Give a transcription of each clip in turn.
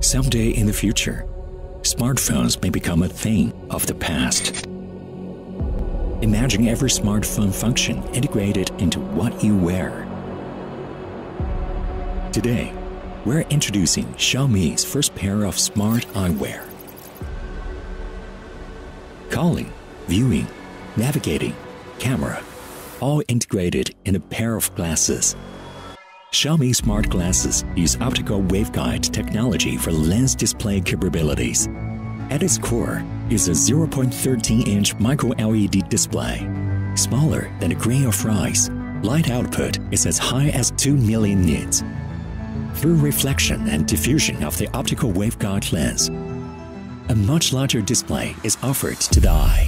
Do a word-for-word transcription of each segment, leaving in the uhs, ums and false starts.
Someday in the future, smartphones may become a thing of the past. Imagine every smartphone function integrated into what you wear. Today, we're introducing Xiaomi's first pair of smart eyewear. Calling, viewing, navigating, camera, all integrated in a pair of glasses. Xiaomi smart glasses use optical waveguide technology for lens display capabilities. At its core is a zero point one three inch micro L E D display. Smaller than a grain of rice, light output is as high as two million nits. Through reflection and diffusion of the optical waveguide lens, a much larger display is offered to the eye.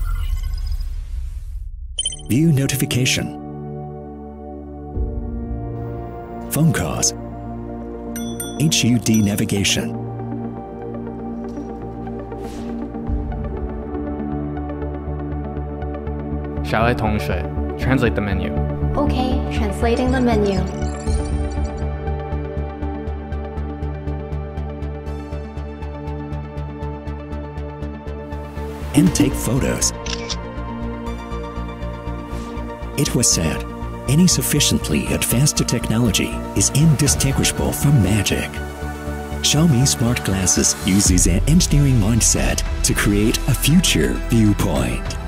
View notification, phone calls, H U D navigation, Xiaolei Tongshui, translate the menu. Okay, translating the menu. And take photos. It was said, any sufficiently advanced technology is indistinguishable from magic. Xiaomi smart glasses uses an engineering mindset to create a future viewpoint.